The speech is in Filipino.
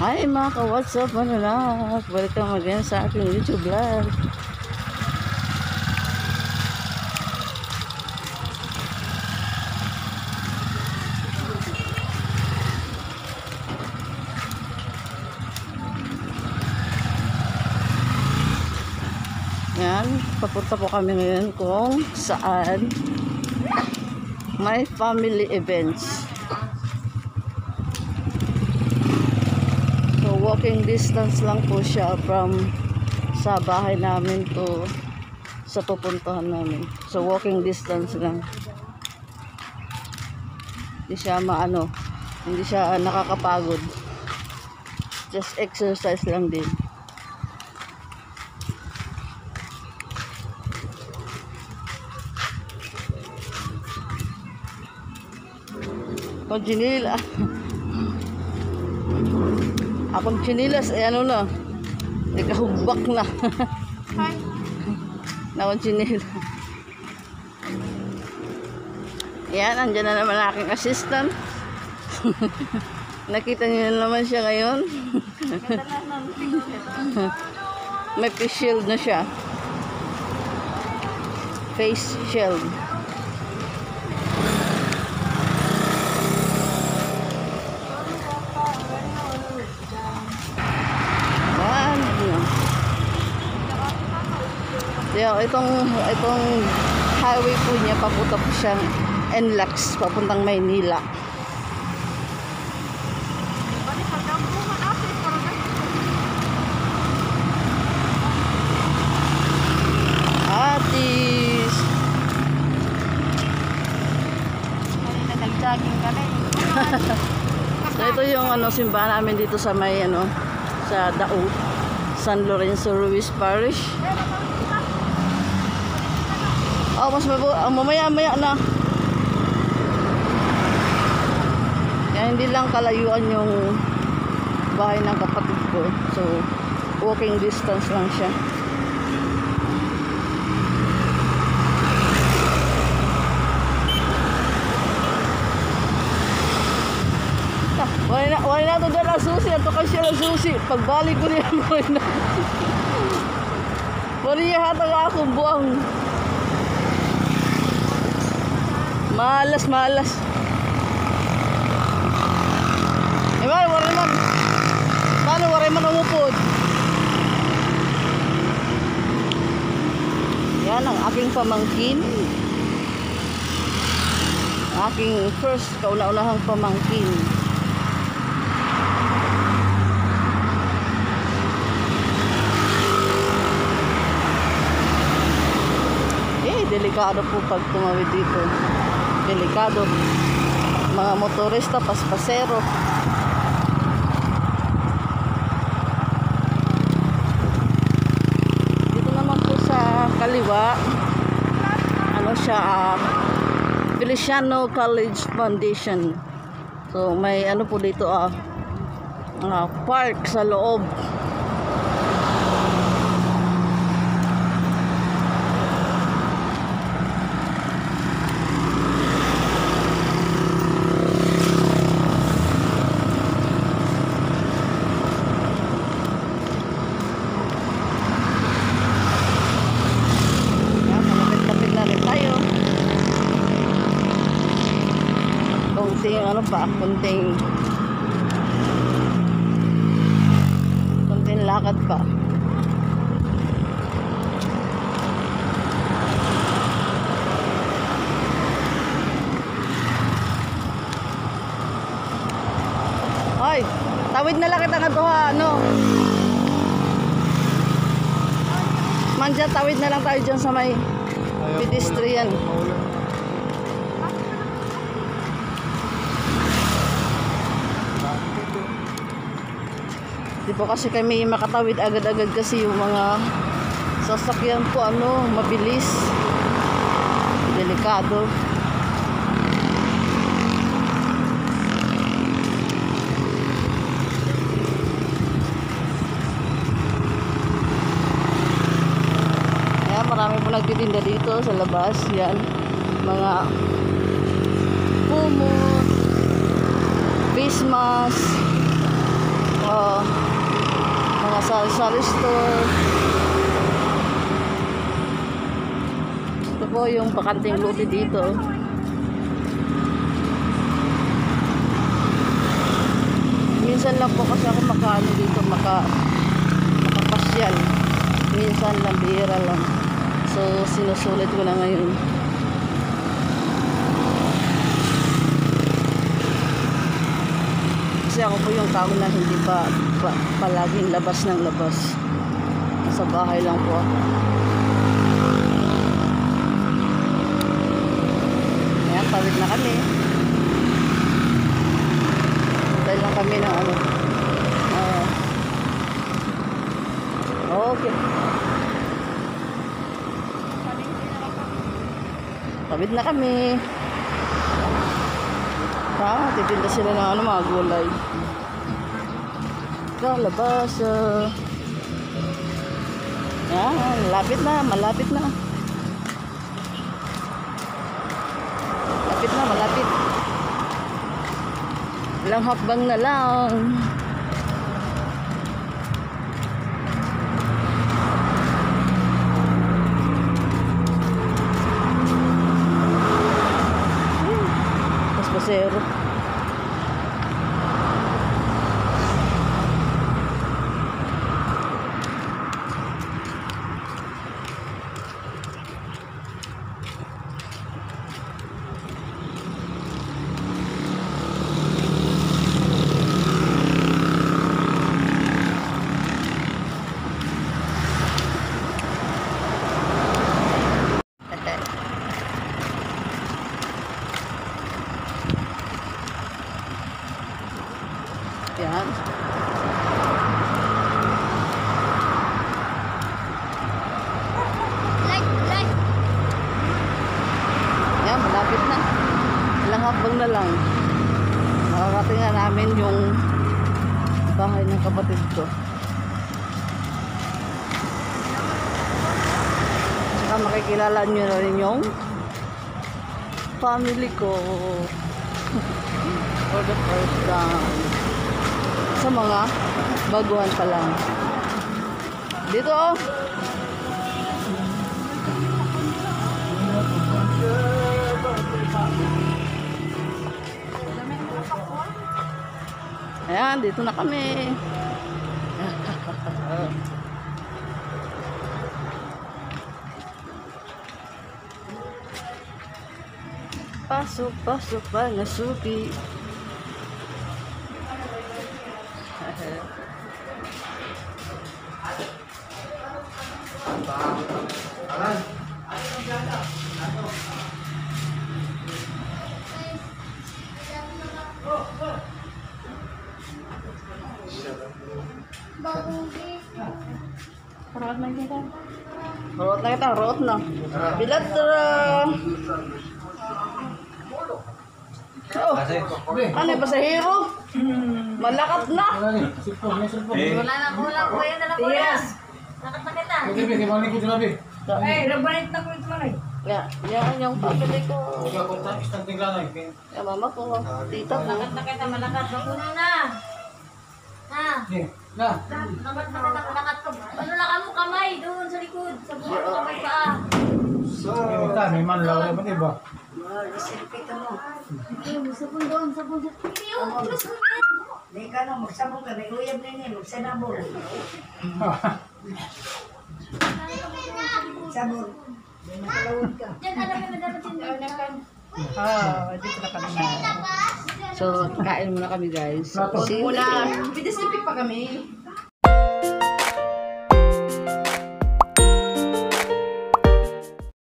Hi mga ka-what's up, manalak. Welcome again sa aking YouTube vlog. Yan, papunta po kami ngayon kung saan may family events. So walking distance lang po siya from sa bahay namin to sa pupuntahan namin. So walking distance lang. Hindi siya hindi siya nakakapagod. Just exercise lang din. Kung chinila akong chinilas ay ano na nagkahugbak na na akong chinila. Yan, andyan na naman aking assistant. Nakita niyo na naman siya ngayon. May face shield na siya, face shield. Itong highway po niya, papunta po siyang NLEX, papuntang Maynila. Atis! So ito yung simbahan namin dito sa may sa Daug, San Lorenzo Ruiz Parish. Oh, mas mamaya-maya na. Kaya hindi lang kalayuan yung bahay ng kapatid ko. So, walking distance lang siya. Wala na ito dala susi. Ito kasi na susi. Pagbalik ko niya mo na. Wala niya hatang akong buwang. Malas. Paano wari man umupod? Yan ang aking pamangkin. Aking first kauna-unahang pamangkin. Delikado po pag tumawid dito. Delikado. Mga motorista, paspasero. Dito naman po sa kaliwa, Feliciano College Foundation. So may po dito park sa loob. Kunting lakad pa. Hoy, tawid na lang kita nga to ha, Manja, tawid na lang tayo dyan sa may pedestrian. Di po kasi kami makatawid agad-agad kasi yung mga sasakyan po mabilis. Delikado. Kaya marami po nagtitinda dito sa labas. Yan, mga kumot, face mask, mga sari-sari store. Ito po yung bakanting lote dito. Minsan lang po kasi ako makaano dito, makapasyal. Minsan lang, bihira lang. So, sinusulit ko na ngayon. Kasi ako po yung tao na hindi palaging labas ng labas. Sa bahay lang po ako. Ayan, pawid na kami. Hintay lang kami ng ano. Okay. Pawid na kami. Titinda sila ng ano, mga gulay. Kalabasa. Yan, malapit na. Malapit. Ilang hakbang na lang. Pasero. Yan. Yan, malapit na. Ilang hakbang na lang. Makakating na namin yung bahay ng kapatid ko. Saka makikilala nyo na rin yung family ko. For the first time. Sa mga baguhan pa lang. Dito oh. Ayan, dito na kami. Pasok ba na suki? Root na. Bilat oh, ano ba sa hero? Malakat na. Wala na kulang ko yan na lang kulang. Lakat na kita. Rabanit na ko ito lang. Yan yung family ko. Yan mama ko, tita ko. Lakat na kita, malakat. Mapuno na. Ha? Lakat na kita, malakat ka. Ano lakan mo kamay doon sa likod. Sa buhay mo kamay pa. May manlaw na ba diba? Selfie ka mo. Sabon doon, sabon doon. Hindi yung plus mo yan. Hindi ka na, magsabong ka, may uyab na niya, magsanabong. Sabon. May makalawag ka. Yan, alam mo na dapat yung Dito na kami na. So, kain muna kami guys. Plato. Muna. Pidisipi pa kami.